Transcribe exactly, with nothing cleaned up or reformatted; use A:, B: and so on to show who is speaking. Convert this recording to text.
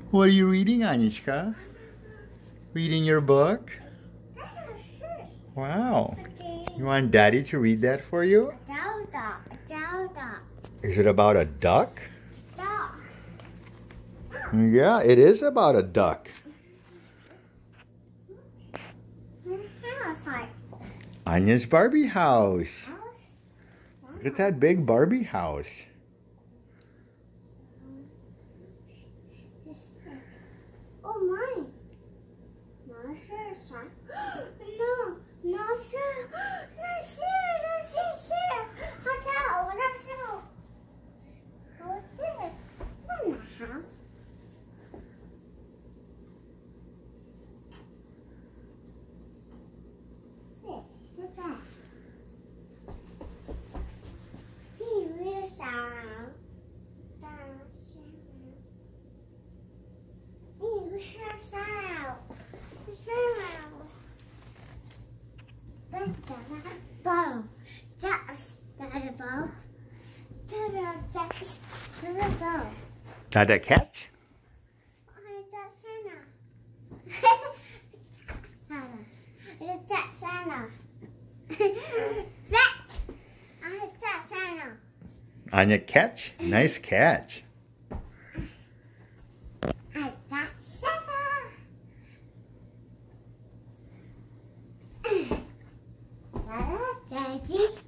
A: What are you reading, Anichka? Reading your book? Wow. You want Daddy to read that for you? Is it about a duck? Yeah, it is about a duck. Anya's Barbie house. Look at that big Barbie house.
B: Oh my. No, sir. No, no, sir. No, sir. No, sir, sir. Hotel. Let's go. Hotel. No, no. Bow. Just the bow. Just the bow.
A: Got that catch?
B: It's that Santa.
A: Anya, catch? Nice catch.
B: Daddy.